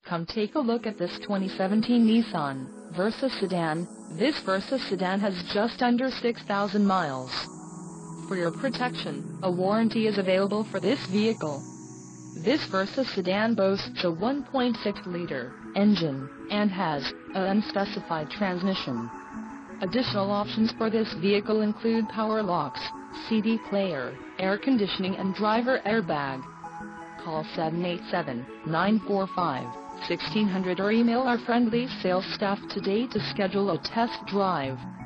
Come take a look at this 2017 Nissan Versa Sedan. This Versa Sedan has just under 6,000 miles. For your protection, a warranty is available for this vehicle. This Versa Sedan boasts a 1.6-liter engine and has an unspecified transmission. Additional options for this vehicle include power locks, CD player, air conditioning and driver airbag. Call 787-945-1600 or email our friendly sales staff today to schedule a test drive.